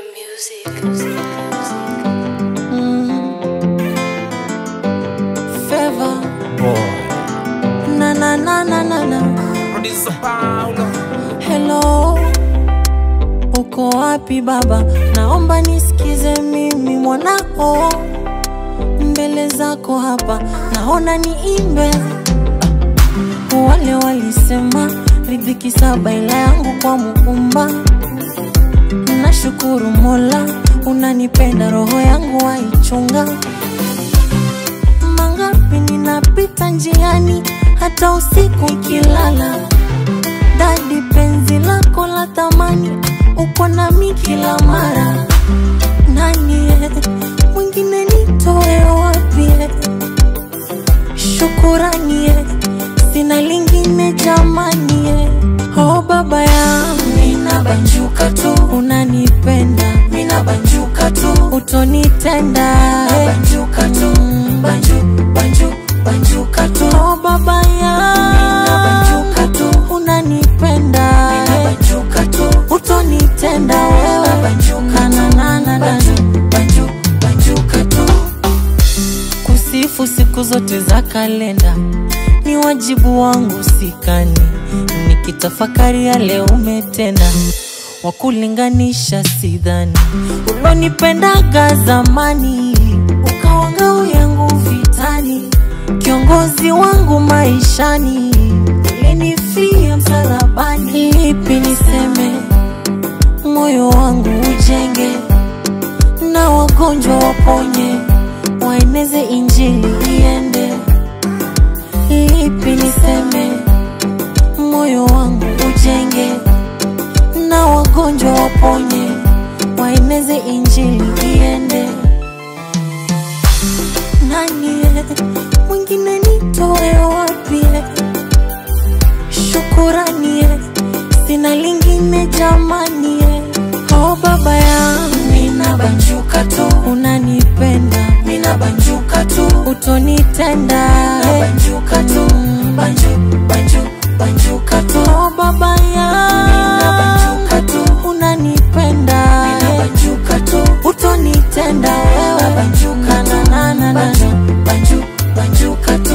Premium music. Favor boy. na na na na na na. Producer Paulo. Hello, uko wapi baba? Naomba nisikize mimi mwanao, mbele zako hapa naona niimbe. Wale walisema riziki saba ila yangu kwa Muumba. Nashukuru Mola, unanipenda roho yangu waichunga. Mangapi ninapita njiani hata usiku ikilala. Dadi penzi lako la thamani, uko nami kila mara. Nani mwingine nitoe wapi? Shukurani sina lingine jamani. Oh baba yangu, mina banjuka tu, unanipenda mina banjuka tu, utonitenda banjuka tu, banjuka tu. Oh baba yangu, mina banjuka tu, unanipenda mina banjuka tu, utonitenda wewe banjuka na banjuka tu. Kusifu siku zote za kalenda ni wajibu wangu sikani, nikitafakari yale umetenda, wakulinganisha sidhani. Ulonipendaga zamani, ukawa ngao yangu vitani, kiongozi wangu maishani, ulinifia msalabani. Lipi niseme, moyo wangu ujenge, na wagonjwa waponye, waeneze injili iende. Lipi niseme, moyo wangu ujenge, na wagonjwa waponye, waeneze injili iende. Nani mwingine nitoe wapi? Shukurani sina lingine jamani. Oh baba yangu, mina banjuka tu, unanipenda mina banjuka tu, utonitenda banjuka tu, banjuka tu. Oh baba yangu, mina banjuka tu, unanipenda mina banjuka tu, utonitenda wewe banjuka na banjuka tu.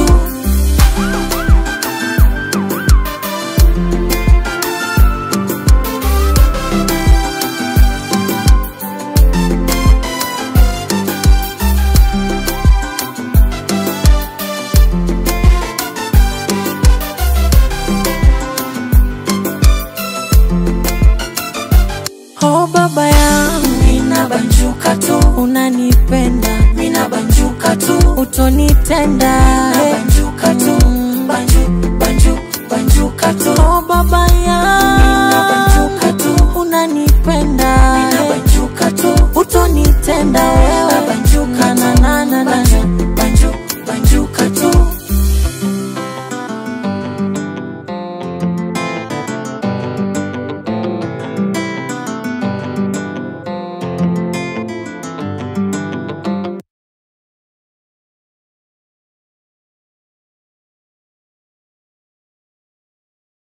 Oh baba yangu, mina banjuka tu, unanipenda mina banjuka tu, utonitenda